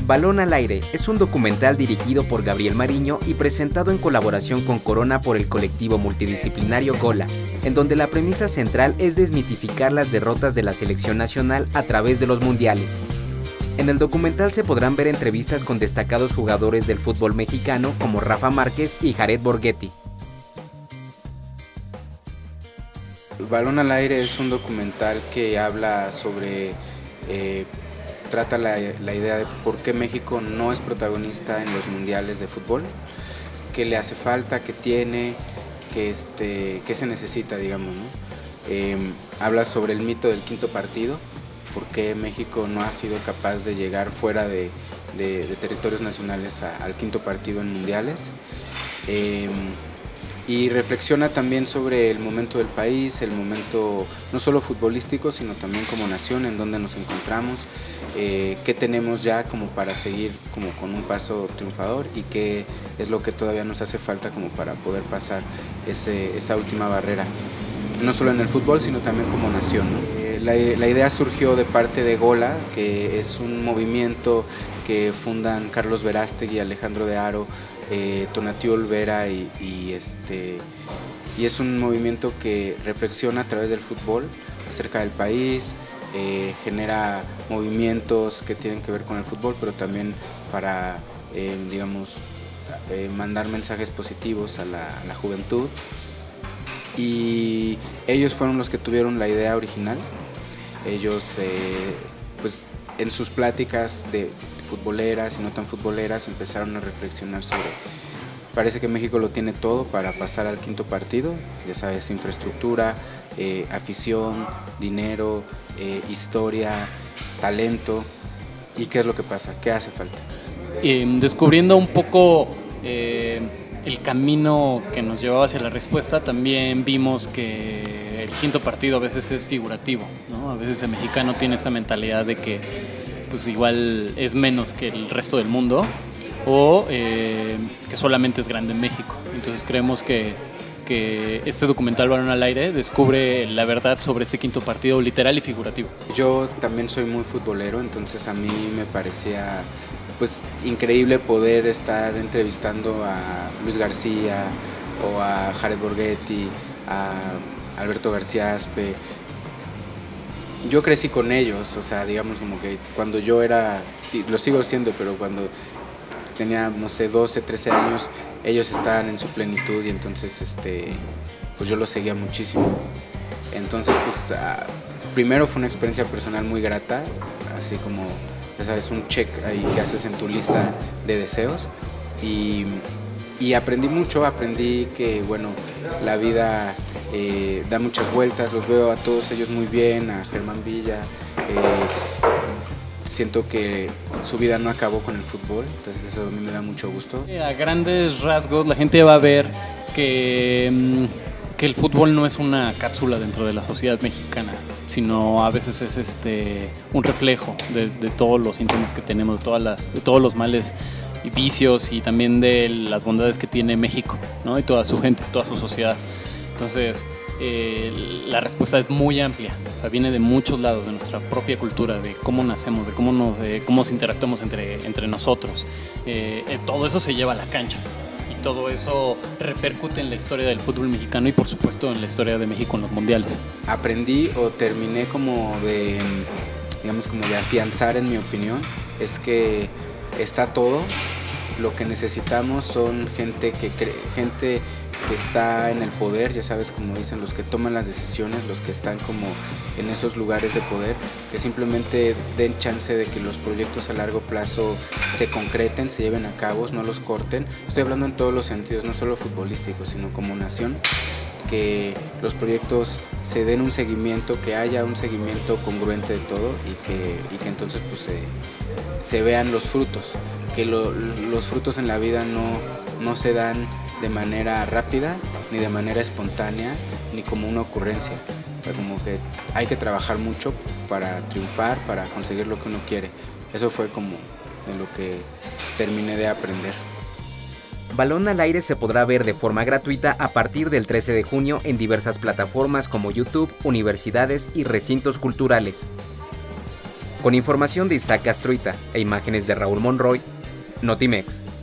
Balón al aire es un documental dirigido por Gabriel Mariño y presentado en colaboración con Corona por el colectivo multidisciplinario Gola, en donde la premisa central es desmitificar las derrotas de la selección nacional a través de los mundiales. En el documental se podrán ver entrevistas con destacados jugadores del fútbol mexicano como Rafa Márquez y Jared Borghetti. Balón al aire es un documental que habla sobre, trata la idea de por qué México no es protagonista en los mundiales de fútbol, qué le hace falta, qué tiene, qué se necesita, digamos, ¿no? Habla sobre el mito del quinto partido, por qué México no ha sido capaz de llegar fuera de territorios nacionales al quinto partido en mundiales. Y reflexiona también sobre el momento del país, el momento no solo futbolístico, sino también como nación, en donde nos encontramos, qué tenemos ya como para seguir como con un paso triunfador y qué es lo que todavía nos hace falta como para poder pasar esa última barrera, no solo en el fútbol, sino también como nación, ¿no? La idea surgió de parte de Gola, que es un movimiento que fundan Carlos Verástegui, Alejandro de Haro, Tonatiuh Olvera y es un movimiento que reflexiona a través del fútbol acerca del país, genera movimientos que tienen que ver con el fútbol, pero también para, digamos, mandar mensajes positivos a la juventud. Y ellos fueron los que tuvieron la idea original. Ellos, pues, en sus pláticas de futboleras y no tan futboleras empezaron a reflexionar sobre, parece que México lo tiene todo para pasar al quinto partido, ya sabes, infraestructura, afición, dinero, historia, talento. ¿Y qué es lo que pasa? ¿Qué hace falta? Descubriendo un poco el camino que nos llevaba hacia la respuesta, también vimos que el quinto partido a veces es figurativo, ¿no? A veces el mexicano tiene esta mentalidad de que pues igual es menos que el resto del mundo o que solamente es grande en México. Entonces creemos que este documental Balón al aire descubre la verdad sobre este quinto partido literal y figurativo. Yo también soy muy futbolero, entonces a mí me parecía pues increíble poder estar entrevistando a Luis García o a Jared Borghetti, a Alberto García Aspe. Yo crecí con ellos, o sea, digamos como que cuando yo era, lo sigo siendo, pero cuando tenía, no sé, 12, 13 años, ellos estaban en su plenitud y entonces pues yo los seguía muchísimo. Entonces, pues primero fue una experiencia personal muy grata, así como, ya sabes, un check ahí que haces en tu lista de deseos y aprendí mucho, aprendí que, bueno, la vida da muchas vueltas, los veo a todos ellos muy bien, a Germán Villa, siento que su vida no acabó con el fútbol, entonces eso a mí me da mucho gusto. A grandes rasgos la gente va a ver que el fútbol no es una cápsula dentro de la sociedad mexicana, sino a veces es un reflejo de todos los síntomas que tenemos, de todos los males y vicios y también de las bondades que tiene México, ¿no? Y toda su gente, toda su sociedad. Entonces la respuesta es muy amplia, o sea, viene de muchos lados, de nuestra propia cultura, de cómo nacemos, de cómo nos interactuamos entre nosotros. Todo eso se lleva a la cancha. Todo eso repercute en la historia del fútbol mexicano y por supuesto en la historia de México en los mundiales. Aprendí o terminé como de, digamos, como de afianzar, en mi opinión, es que está todo. Lo que necesitamos son gente que está en el poder, ya sabes, como dicen, los que toman las decisiones, los que están como en esos lugares de poder, que simplemente den chance de que los proyectos a largo plazo se concreten, se lleven a cabo, no los corten. Estoy hablando en todos los sentidos, no solo futbolísticos, sino como nación, que los proyectos se den un seguimiento, que haya un seguimiento congruente de todo y que entonces pues se vean los frutos, que los frutos en la vida no se dan de manera rápida, ni de manera espontánea, ni como una ocurrencia. O sea, como que hay que trabajar mucho para triunfar, para conseguir lo que uno quiere. Eso fue como de lo que terminé de aprender. Balón al aire se podrá ver de forma gratuita a partir del 13 de junio en diversas plataformas como YouTube, universidades y recintos culturales. Con información de Isaac Castruita e imágenes de Raúl Monroy, Notimex.